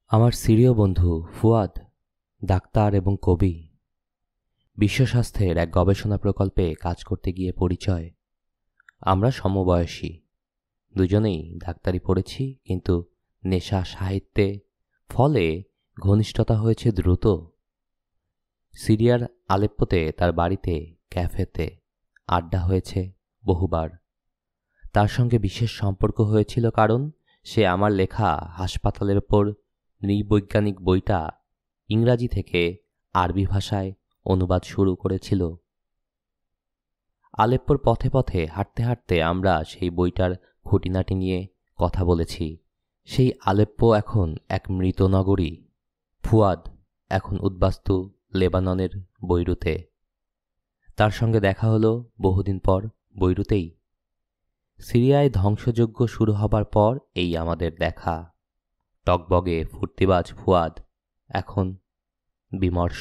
আমার সিরীয় বন্ধু ফুয়াদ ডাক্তার এবং কবি। বিশ্ব স্বাস্থ্যের এক গবেষণা প্রকল্পে কাজ করতে গিয়ে পরিচয়। আমরা সমবয়সী, দুজনেই ডাক্তারি পড়েছি, কিন্তু নেশা সাহিত্যে, ফলে ঘনিষ্ঠতা হয়েছে দ্রুত। সিরিয়ার আলেপ্পোতে তার বাড়িতে, ক্যাফেতে আড্ডা হয়েছে বহুবার। তার সঙ্গে বিশেষ সম্পর্ক হয়েছিল কারণ সে আমার লেখা হাসপাতালের ওপর নৃবৈজ্ঞানিক বইটা ইংরাজি থেকে আরবি ভাষায় অনুবাদ শুরু করেছিল। আলেপ্পোর পথে পথে হাঁটতে হাঁটতে আমরা সেই বইটার খুঁটিনাটি নিয়ে কথা বলেছি। সেই আলেপ্পো এখন এক মৃত নগরী। ফুয়াদ এখন উদ্বাস্তু লেবাননের বৈরুতে। তার সঙ্গে দেখা হলো বহুদিন পর বৈরুতেই। সিরিয়ায় ধ্বংসযজ্ঞ শুরু হবার পর এই আমাদের দেখা। টকবগে ফুর্তিবাজ ফুয়াদ এখন বিমর্ষ।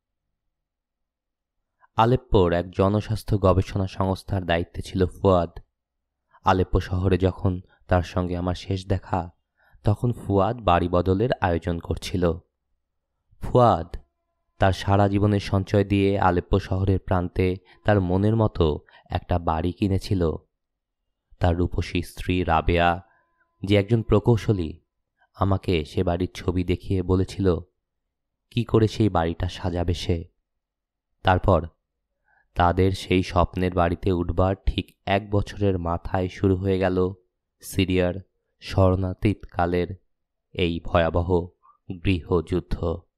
আলেপ্পোর এক জনস্বাস্থ্য গবেষণা সংস্থার দায়িত্বে ছিল ফুয়াদ। আলেপ্পো শহরে যখন তার সঙ্গে আমার শেষ দেখা, তখন ফুয়াদ বাড়ি বদলের আয়োজন করছিল। ফুয়াদ তার সারা জীবনের সঞ্চয় দিয়ে আলেপ্পো শহরের প্রান্তে তার মনের মতো একটা বাড়ি কিনেছিল। তার রূপসী স্ত্রী রাবেয়া, যে একজন প্রকৌশলী, আমাকে সে বাড়ির ছবি দেখিয়ে বলেছিল কি করে সেই বাড়িটা সাজাবে সে। তারপর তাদের সেই স্বপ্নের বাড়িতে উঠবার ঠিক 1 বছরের মাথায় শুরু হয়ে গেল সিরিয়ার শরণার্থীকালের এই ভয়াবহ গৃহযুদ্ধ।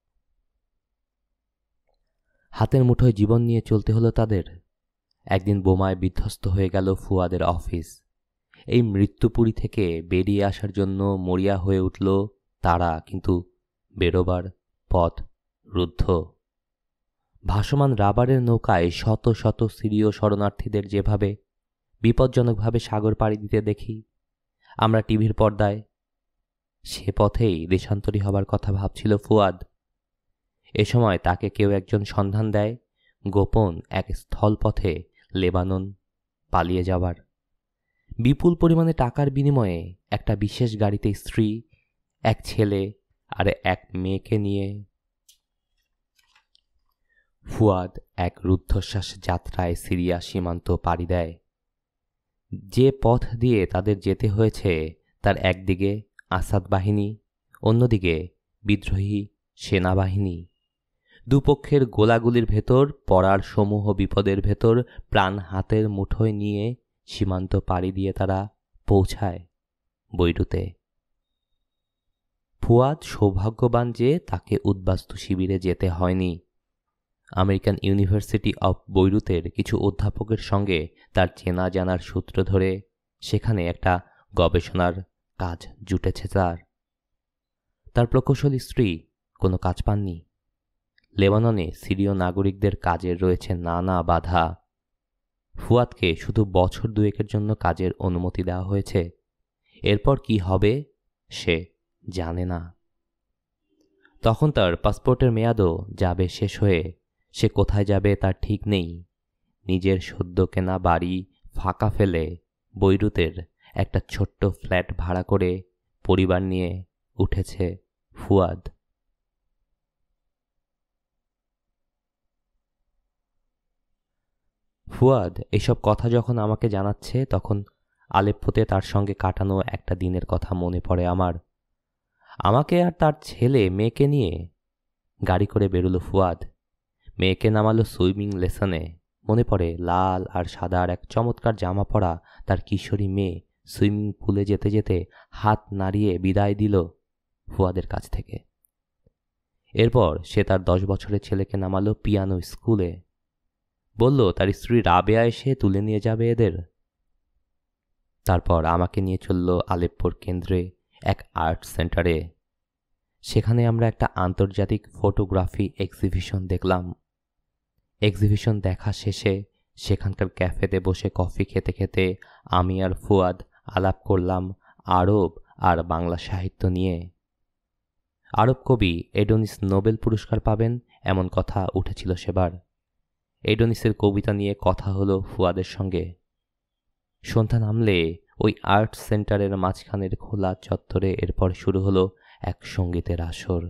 হাতের মুঠোয় জীবন নিয়ে চলতে হলো তাদের। একদিন বোমায় বিধ্বস্ত হয়ে গেল ফুয়াদের অফিস। এই মৃত্যুপুরী থেকে বেরিয়ে আসার জন্য মরিয়া হয়ে উঠল তারা, কিন্তু বেরোবার পথ রুদ্ধ। ভাসমান রাবারের নৌকায় শত শত সিরীয় শরণার্থীদের যেভাবে বিপজ্জনকভাবে সাগর পাড়ি দিতে দেখি আমরা টিভির পর্দায়, সে পথেই দেশান্তরী হবার কথা ভাবছিল ফুয়াদ। এ সময় তাকে কেউ একজন সন্ধান দেয় গোপন এক স্থলপথে লেবানন পালিয়ে যাবার। বিপুল পরিমাণে টাকার বিনিময়ে একটা বিশেষ গাড়িতে স্ত্রী, এক ছেলে আর এক মেয়েকে নিয়ে ফুয়াদ এক রুদ্ধশ্বাস যাত্রায় সিরিয়া সীমান্ত পাড়ি দেয়। যে পথ দিয়ে তাদের যেতে হয়েছে তার একদিকে আসাদ বাহিনী, অন্যদিকে বিদ্রোহী সেনাবাহিনী। দুপক্ষের গোলাগুলির ভেতর পড়ার সমূহ বিপদের ভেতর প্রাণ হাতের মুঠোয় নিয়ে সীমান্ত পাড়ি দিয়ে তারা পৌঁছায় বৈরুতে। ফুয়াদ সৌভাগ্যবান যে তাকে উদ্বাস্তু শিবিরে যেতে হয়নি। আমেরিকান ইউনিভার্সিটি অব বৈরুতের কিছু অধ্যাপকের সঙ্গে তার চেনা জানার সূত্র ধরে সেখানে একটা গবেষণার কাজ জুটেছে তার প্রকৌশলী স্ত্রী কোনো কাজ পাননি। লেবাননে সিরীয় নাগরিকদের কাজের রয়েছে নানা বাধা। ফুয়াদকে শুধু বছর 2 জন্য কাজের অনুমতি দেওয়া হয়েছে। এরপর কি হবে সে জানে না। তখন তার পাসপোর্টের মেয়াদও যাবে শেষ হয়ে। সে কোথায় যাবে তার ঠিক নেই। নিজের সদ্য কেনা বাড়ি ফাঁকা ফেলে বৈরুতের একটা ছোট্ট ফ্ল্যাট ভাড়া করে পরিবার নিয়ে উঠেছে ফুয়াদ। ফুয়াদ এইসব কথা যখন আমাকে জানাচ্ছে, তখন আলেপ্পোতে তার সঙ্গে কাটানো একটা দিনের কথা মনে পড়ে আমার। আমাকে আর তার ছেলে মেয়েকে নিয়ে গাড়ি করে বেরোলো ফুয়াদ। মেয়েকে নামালো সুইমিং লেসনে। মনে পড়ে লাল আর সাদার এক চমৎকার জামা পরা তার কিশোরী মেয়ে সুইমিং পুলে যেতে যেতে হাত নাড়িয়ে বিদায় দিল ফুয়াদের কাছ থেকে। এরপর সে তার 10 বছরের ছেলেকে নামালো পিয়ানো স্কুলে। বলল তার স্ত্রী রাবেয়া এসে তুলে নিয়ে যাবে এদের। তারপর আমাকে নিয়ে চলল আলেপ্পোর কেন্দ্রে এক আর্ট সেন্টারে। সেখানে আমরা একটা আন্তর্জাতিক ফটোগ্রাফি এক্সিবিশন দেখলাম। এক্সিবিশন দেখা শেষে সেখানকার ক্যাফেতে বসে কফি খেতে খেতে আমি আর ফুয়াদ আলাপ করলাম আরব আর বাংলা সাহিত্য নিয়ে। আরব কবি এডোনিস নোবেল পুরস্কার পাবেন এমন কথা উঠেছিল সেবার। এডোনিসের কবিতা নিয়ে কথা হলো ফুয়াদের সঙ্গে। সন্ধ্যা নামলে ওই আর্ট সেন্টারের মাঝখানের খোলা চত্বরে এরপর শুরু হলো এক সঙ্গীতের আসর।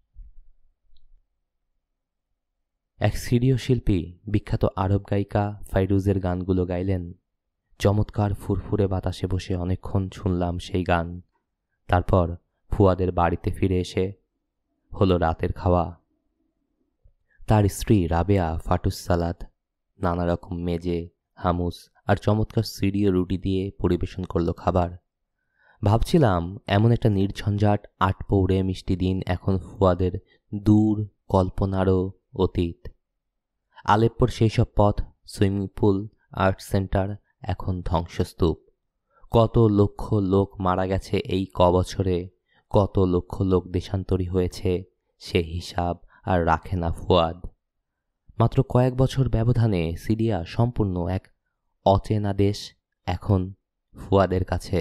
এক সিরীয় শিল্পী বিখ্যাত আরব গায়িকা ফাইরুজের গানগুলো গাইলেন। চমৎকার ফুরফুরে বাতাসে বসে অনেকক্ষণ শুনলাম সেই গান। তারপর ফুয়াদের বাড়িতে ফিরে এসে হলো রাতের খাওয়া। তার স্ত্রী রাবেয়া ফাটুস সালাদ নানা রকম মেজে, হামুস আর চমৎকার সিরীয় রুটি দিয়ে পরিবেশন করলো খাবার। ভাবছিলাম এমন একটা নির্ঝঞ্ঝাট আটপৌড়ে মিষ্টি দিন এখন ফুয়াদের দূর কল্পনারও অতীত। আলেপ্পোর সেই সব পথ, সুইমিং পুল, আর্ট সেন্টার এখন ধ্বংসস্তূপ। কত লক্ষ লোক মারা গেছে এই বছরে, কত লক্ষ লোক দেশান্তরী হয়েছে, সে হিসাব আর রাখে না ফুয়াদ। মাত্র কয়েক বছর ব্যবধানে সিরিয়া সম্পূর্ণ এক অচেনা দেশ এখন ফুয়াদের কাছে।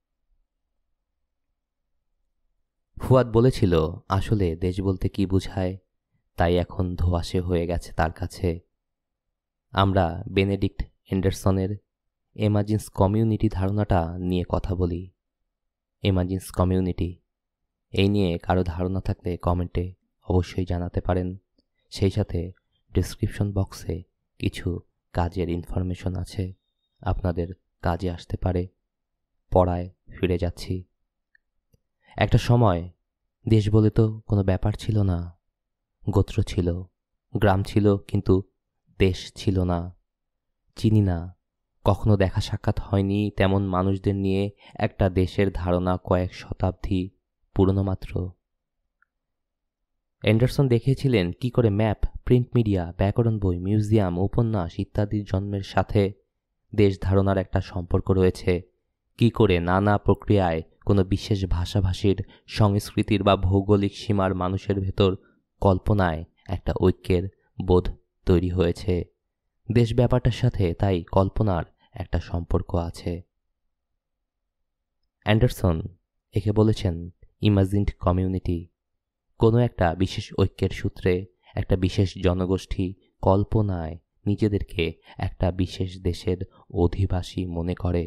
ফুয়াদ বলেছিল আসলে দেশ বলতে কি বোঝায়, তাই এখন ধোঁয়াশে হয়ে গেছে তার কাছে। আমরা বেনেডিক্ট এন্ডারসনের এমার্জেন্স কমিউনিটি ধারণাটা নিয়ে কথা বলি। এমার্জেন্স কমিউনিটি, এই নিয়ে কারো ধারণা থাকলে কমেন্টে অবশ্যই জানাতে পারেন। সেই সাথে ডেসক্রিপশন বক্সে কিছু কাজের ইনফরমেশন আছে, আপনাদের কাজে আসতে পারে। পড়ায় ফিরে যাচ্ছি। একটা সময় দেশ বলে তো কোনো ব্যাপার ছিল না। গোত্র ছিল, গ্রাম ছিল, কিন্তু দেশ ছিল না। চিনি না, কখনো দেখা সাক্ষাৎ হয়নি তেমন মানুষদের নিয়ে একটা দেশের ধারণা কয়েক শতাব্দী পুরনো মাত্র। অ্যান্ডারসন দেখিয়েছিলেন কি করে ম্যাপ, প্রিন্ট মিডিয়া, ব্যাকরণ বই, মিউজিয়াম, উপন্যাস ইত্যাদির জন্মের সাথে দেশ ধারণার একটা সম্পর্ক রয়েছে। কি করে নানা প্রক্রিয়ায় কোনো বিশেষ ভাষাভাষীর, সংস্কৃতির বা ভৌগোলিক সীমার মানুষের ভেতর কল্পনায় একটা ঐক্যের বোধ তৈরি হয়েছে। দেশ ব্যাপারটার সাথে তাই কল্পনার একটা সম্পর্ক আছে। অ্যান্ডারসন একে বলেছেন ইমাজিনড কমিউনিটি। কোনো একটা বিশেষ ঐক্যের সূত্রে একটা বিশেষ জনগোষ্ঠী কল্পনায় নিজেদেরকে একটা বিশেষ দেশের অধিবাসী মনে করে।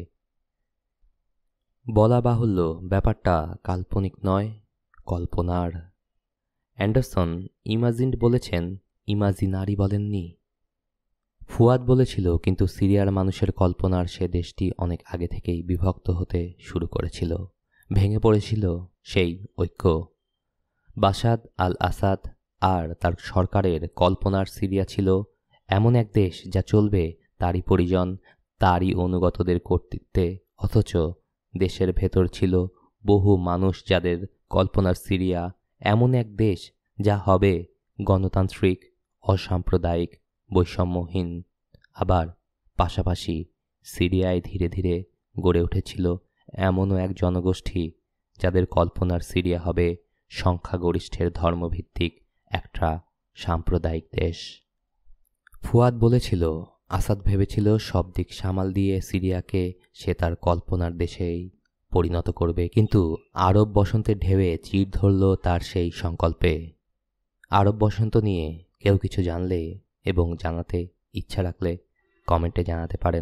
বলা বাহুল্য ব্যাপারটা কাল্পনিক নয়, কল্পনার। অ্যান্ডারসন ইমাজিনড বলেছেন, ইমাজিনারি বলেননি। ফুয়াদ বলেছিল কিন্তু সিরিয়ার মানুষের কল্পনার সে দেশটি অনেক আগে থেকেই বিভক্ত হতে শুরু করেছিল। ভেঙে পড়েছিল সেই ঐক্য। বাশার আল আসাদ আর তার সরকারের কল্পনার সিরিয়া ছিল এমন এক দেশ যা চলবে তারই পরিজন, তারই অনুগতদের কর্তৃত্বে। অথচ দেশের ভেতর ছিল বহু মানুষ যাদের কল্পনার সিরিয়া এমন এক দেশ যা হবে গণতান্ত্রিক, অসাম্প্রদায়িক, বৈষম্যহীন। আবার পাশাপাশি সিরিয়ায় ধীরে ধীরে গড়ে উঠেছিল এমনও এক জনগোষ্ঠী যাদের কল্পনার সিরিয়া হবে সংখ্যাগরিষ্ঠের ধর্মভিত্তিক একটা সাম্প্রদায়িক দেশ। ফুয়াদ বলেছিল আসাদ ভেবেছিল সব দিক সামাল দিয়ে সিরিয়াকে সে তার কল্পনার দেশেই পরিণত করবে, কিন্তু আরব বসন্তের ঢেউয়ে চির ধরল তার সেই সংকল্পে। আরব বসন্ত নিয়ে কেউ কিছু জানলে এবং জানাতে ইচ্ছা রাখলে কমেন্টে জানাতে পারেন।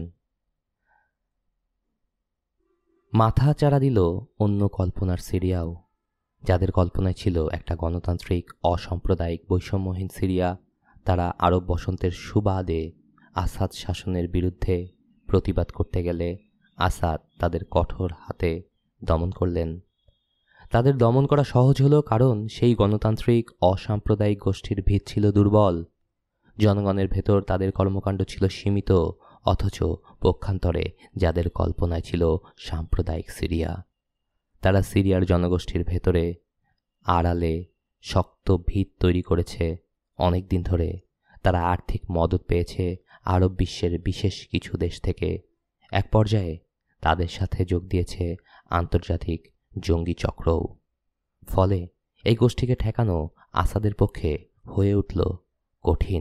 মাথা চাড়া দিল অন্য কল্পনার সিরিয়াও, যাদের কল্পনায় ছিল একটা গণতান্ত্রিক, অসাম্প্রদায়িক, বৈষম্যহীন সিরিয়া। তারা আরব বসন্তের সুবাদে আসাদ শাসনের বিরুদ্ধে প্রতিবাদ করতে গেলে আসাদ তাদের কঠোর হাতে দমন করলেন। তাদের দমন করা সহজ হলো কারণ সেই গণতান্ত্রিক, অসাম্প্রদায়িক গোষ্ঠীর ভিত ছিল দুর্বল। জনগণের ভেতর তাদের কর্মকাণ্ড ছিল সীমিত, অথচ পক্ষান্তরে যাদের কল্পনায় ছিল সাম্প্রদায়িক সিরিয়া, তারা সিরিয়ার জনগোষ্ঠীর ভেতরে আড়ালে শক্ত ভিত তৈরি করেছে। অনেক দিন ধরে তারা আর্থিক মদত পেয়েছে আরব বিশ্বের বিশেষ কিছু দেশ থেকে। এক পর্যায়ে তাদের সাথে যোগ দিয়েছে আন্তর্জাতিক জঙ্গি চক্রও। ফলে এই গোষ্ঠীকে ঠেকানো আসাদের পক্ষে হয়ে উঠল কঠিন।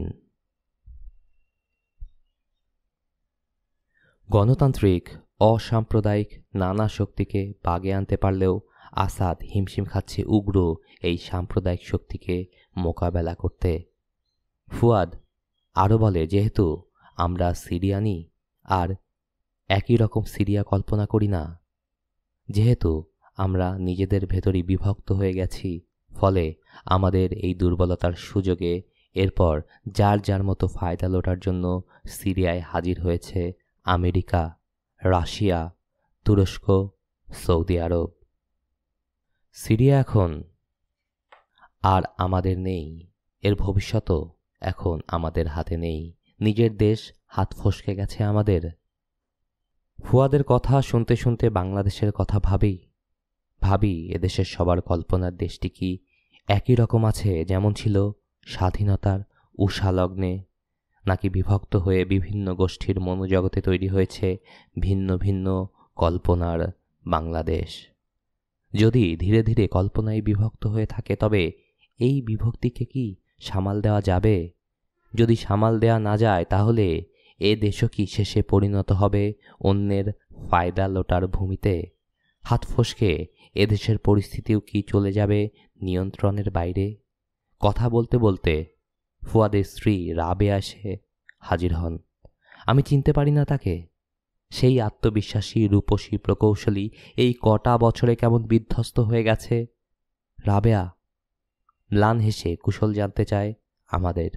গণতান্ত্রিক, অসাম্প্রদায়িক নানা শক্তিকে বাগে আনতে পারলেও আসাদ হিমশিম খাচ্ছে উগ্র এই সাম্প্রদায়িক শক্তিকে মোকাবেলা করতে। ফুয়াদ আরও বলে, যেহেতু আমরা সিরিয়ানি আর একই রকম সিরিয়া কল্পনা করি না, যেহেতু আমরা নিজেদের ভেতরই বিভক্ত হয়ে গেছি। ফলে আমাদের এই দুর্বলতার সুযোগে এরপর যার যার মতো ফায়দা লোটার জন্য সিরিয়ায় হাজির হয়েছে আমেরিকা, রাশিয়া, তুরস্ক, সৌদি আরব। সিরিয়া এখন আর আমাদের নেই, এর ভবিষ্যৎও এখন আমাদের হাতে নেই। নিজের দেশ হাত ফসকে গেছে আমাদের। ফুয়াদের কথা শুনতে শুনতে বাংলাদেশের কথা ভাবি এদেশের সবার কল্পনার দেশটি কি একই রকম আছে যেমন ছিল স্বাধীনতার উষালগ্নে, নাকি বিভক্ত হয়ে বিভিন্ন গোষ্ঠীর মনোজগতে তৈরি হয়েছে ভিন্ন ভিন্ন কল্পনার বাংলাদেশ। যদি ধীরে ধীরে কল্পনায় বিভক্ত হয়ে থাকে তবে এই বিভক্তিকে কি সামাল দেওয়া যাবে? যদি সামাল দেওয়া না যায় তাহলে এ দেশও কি শেষে পরিণত হবে অন্যের ফায়দা লোটার ভূমিতে? হাত ফসকে এদেশের পরিস্থিতিও কি চলে যাবে নিয়ন্ত্রণের বাইরে? কথা বলতে বলতে ফুয়াদের স্ত্রী রাবেয়া এসে হাজির হন। আমি চিনতে পারি না তাকে। সেই আত্মবিশ্বাসী, রূপসী, প্রকৌশলী এই কটা বছরে কেমন বিধ্বস্ত হয়ে গেছে। রাবেয়া ম্লান হেসে কুশল জানতে চায় আমাদের।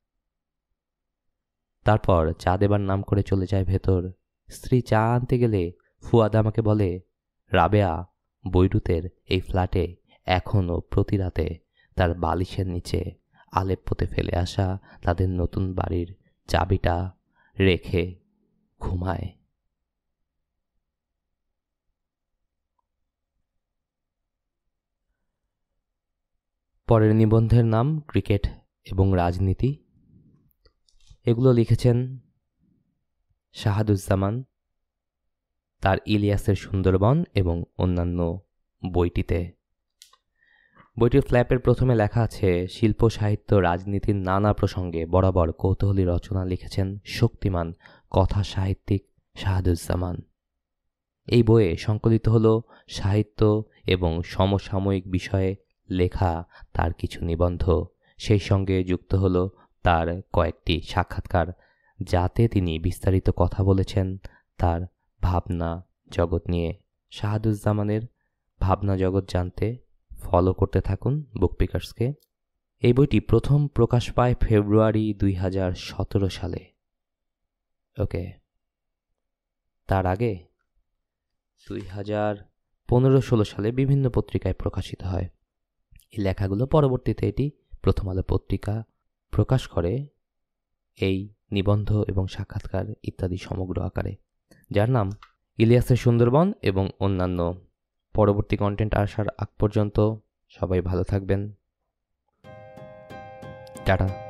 তারপর চা দেবার নাম করে চলে যায় ভেতর। স্ত্রী চা আনতে গেলে ফুয়াদ আমাকে বলে, রাবেয়া বৈরুতের এই ফ্ল্যাটে এখনও প্রতি রাতে তার বালিশের নিচে আলেপ্পোতে ফেলে আসা তাদের নতুন বাড়ির চাবিটা রেখে ঘুমায়। পরের নিবন্ধের নাম ক্রিকেট এবং রাজনীতি। এগুলো লিখেছেন শাহাদুজ জামান তার ইলিয়াসের সুন্দরবন এবং অন্যান্য বইটিতে। বইটির ফ্ল্যাপের প্রথমে লেখা আছে, শিল্প, সাহিত্য, রাজনীতির নানা প্রসঙ্গে বরাবর কৌতূহলী রচনা লিখেছেন শক্তিমান কথা সাহিত্যিক শাহাদুজ জামান। এই বইয়ে সংকলিত হল সাহিত্য এবং সমসাময়িক বিষয়ে লেখা তার কিছু নিবন্ধ। সেই সঙ্গে যুক্ত হল তার কয়েকটি সাক্ষাৎকার, যাতে তিনি বিস্তারিত কথা বলেছেন তার ভাবনা জগৎ নিয়ে। শাহাদুজ জামানের ভাবনা জগৎ জানতে ফলো করতে থাকুন বুকপিকার্সকে। এই বইটি প্রথম প্রকাশ পায় ফেব্রুয়ারি 2017 সালে। ওকে, তার আগে 2015-16 সালে বিভিন্ন পত্রিকায় প্রকাশিত হয়। এই লেখাগুলো পরবর্তীতে এটি প্রথম আলো পত্রিকা প্রকাশ করে এই নিবন্ধ এবং সাক্ষাৎকার ইত্যাদি সমগ্র আকারে, যার নাম ইলিয়াসের সুন্দরবন এবং অন্যান্য। পরবর্তী কন্টেন্ট আসার আগ পর্যন্ত সবাই ভালো থাকবেন। টাটা।